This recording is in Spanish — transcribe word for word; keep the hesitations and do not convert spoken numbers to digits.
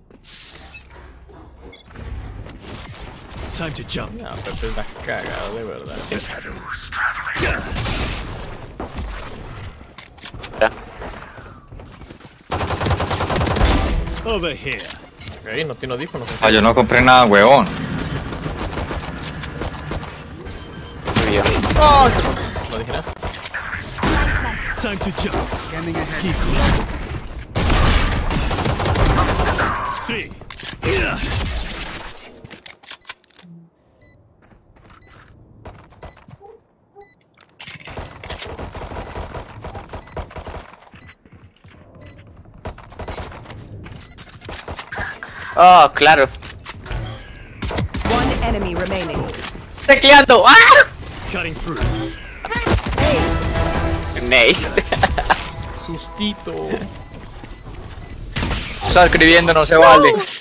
Time to jump. No, pero te estás cagado de verdad. Ya. Over here. Ok, no tiene audífonos. Ah, yo no compré nada, huevón. Muy bien. Oh, no dije nada. Time to jump. Scanning ahead. Decoy. Three. Yeah. Oh, claro. One enemy remaining. Tecleando. ¡Ah! Cutting through. Nice. SUStito. Está escribiendo, no se vale.